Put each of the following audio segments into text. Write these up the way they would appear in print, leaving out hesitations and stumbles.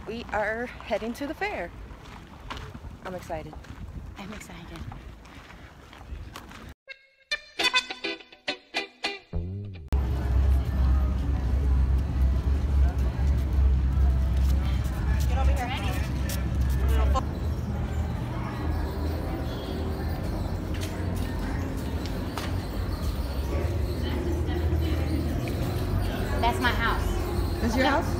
we are heading to the fair. I'm excited. I'm excited. Get over here. That's my house. That's your house?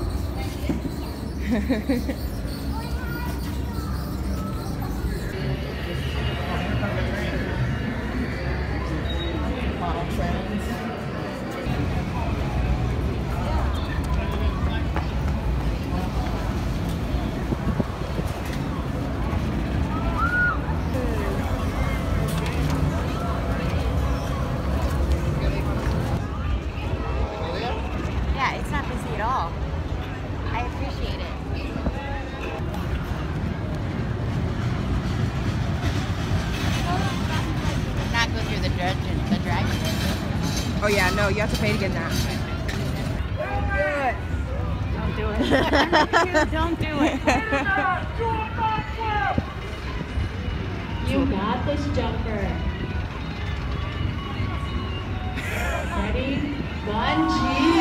Yeah, it's not busy at all. I appreciate it. Not go through the dragon. Oh yeah, no, you have to pay to get in that. Don't do it. Don't do it. You got this, jumper. Ready? Bungee.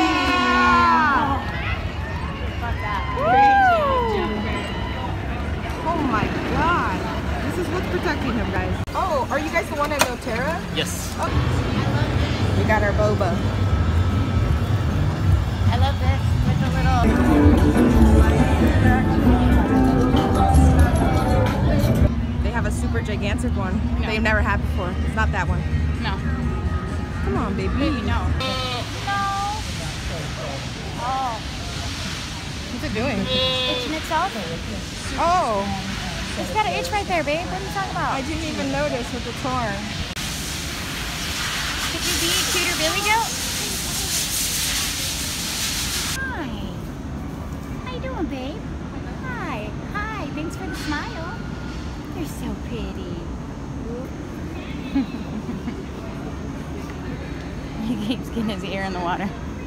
Fuck that. Great job, jumper. Oh my god. This is what's protecting him, guys. Oh, are you guys the one at doTERRA? Yes. Oh. We got our boba. I love this with the little. They have a super gigantic one. No. They've never had before. It's not that one. No. Come on, baby. Baby, no. No. Oh. What's it doing? Itching itself. Oh, It's got an itch right there, babe. What are you talking about? I didn't even notice with the torn. Could you be a cuter Billy Goat? Hi. How you doing, babe? Hi. Hi. Thanks for the smile. You're so pretty. He keeps getting his ear in the water.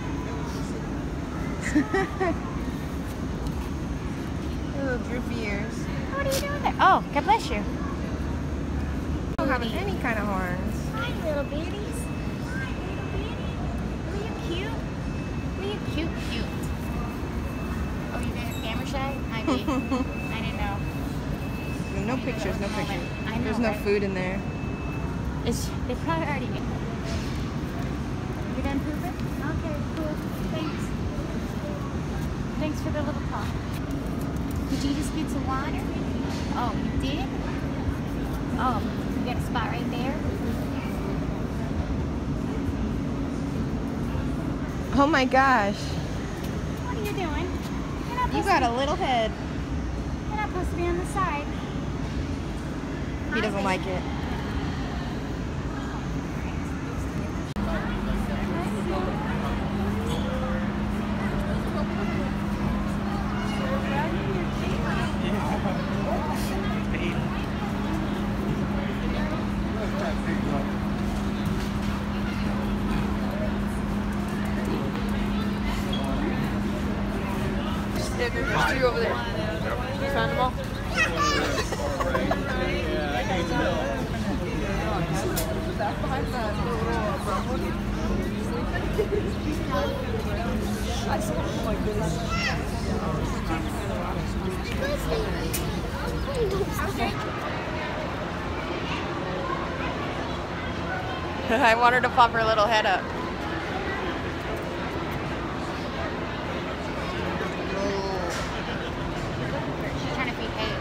Little droopy ears. What are you doing there? Oh, God bless you. Don't have any kind of horns. Hi, little babies. Hi, little baby. Are you cute? Are you cute? Oh, you're gonna camera shy? Hi, babe. I didn't know. No pictures, no pictures. I know, There's no right? food in there. They probably already knew. You done pooping? Okay, cool. Thanks. Thanks for the little talk. Did you just get some water? Oh, you did? Oh, you got a spot right there? Oh my gosh. What are you doing? You're not You supposed got to a little head. You're not supposed to be on the side. He doesn't like it. There's two over there. You found them all? I want her to pop her little head up. She's trying to feed hay.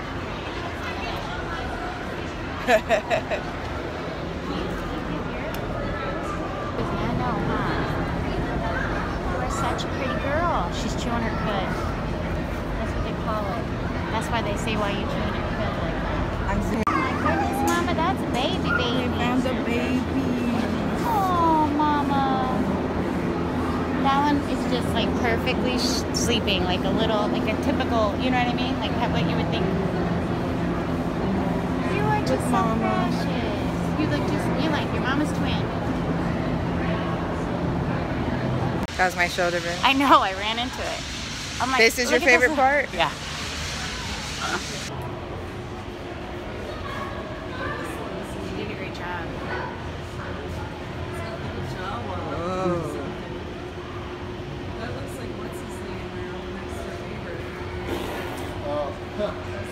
I know, huh? You are such a pretty girl. She's chewing her cud. That's what they call it. That's why they say why you chewing your cud like that. I'm serious. Oh my goodness, Mama, that's a baby, baby. We found a baby. Oh, Mama. That one is just like perfectly sleeping, like a little, like a typical, you know what I mean? Like what you would think. You are just so Mama. precious. You look just, you're like your mama's twin. That was my shoulder, bro. I know, I ran into it. I'm like, This is your look at favorite part? Yeah. You did a great job. Whoa. That looks like what's his name, my old next door neighbor. Oh,